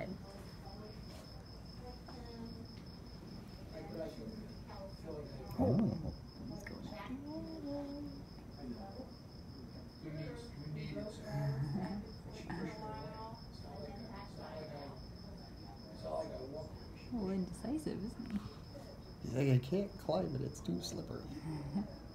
side. Oh. He's going after you. A little indecisive, isn't he? He's like, I can't climb it, it's too slippery.